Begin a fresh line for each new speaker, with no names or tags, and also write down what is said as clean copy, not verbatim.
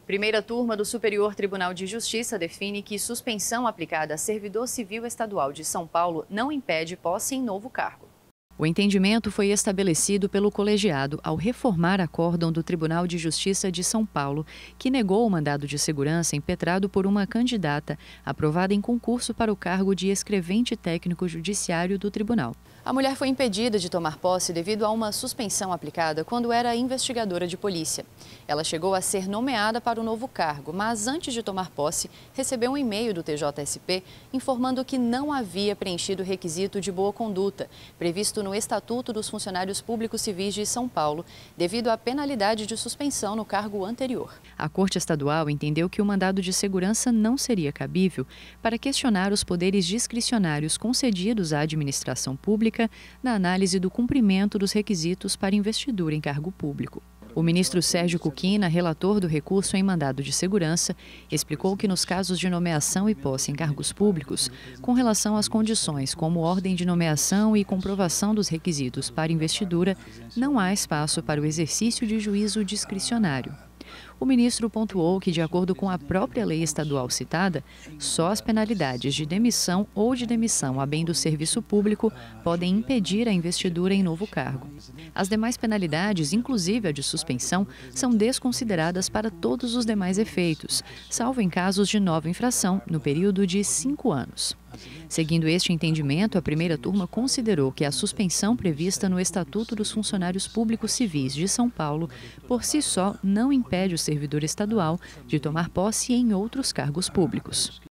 Primeira turma do Superior Tribunal de Justiça define que suspensão aplicada a servidor civil estadual de São Paulo não impede posse em novo cargo. O entendimento foi estabelecido pelo colegiado ao reformar acórdão do Tribunal de Justiça de São Paulo, que negou o mandado de segurança impetrado por uma candidata aprovada em concurso para o cargo de escrevente técnico judiciário do tribunal. A mulher foi impedida de tomar posse devido a uma suspensão aplicada quando era investigadora de polícia. Ela chegou a ser nomeada para o novo cargo, mas antes de tomar posse, recebeu um e-mail do TJSP informando que não havia preenchido o requisito de boa conduta, previsto no Estatuto dos Funcionários Públicos Civis de São Paulo, devido à penalidade de suspensão no cargo anterior. A Corte Estadual entendeu que o mandado de segurança não seria cabível para questionar os poderes discricionários concedidos à administração pública na análise do cumprimento dos requisitos para investidura em cargo público. O ministro Sérgio Cuquina, relator do recurso em mandado de segurança, explicou que nos casos de nomeação e posse em cargos públicos, com relação às condições como ordem de nomeação e comprovação dos requisitos para investidura, não há espaço para o exercício de juízo discricionário. O ministro pontuou que, de acordo com a própria lei estadual citada, só as penalidades de demissão ou de demissão a bem do serviço público podem impedir a investidura em novo cargo. As demais penalidades, inclusive a de suspensão, são desconsideradas para todos os demais efeitos, salvo em casos de nova infração, no período de 5 anos. Seguindo este entendimento, a primeira turma considerou que a suspensão prevista no Estatuto dos Funcionários Públicos Civis de São Paulo, por si só, não impede o servidor estadual de tomar posse em outros cargos públicos.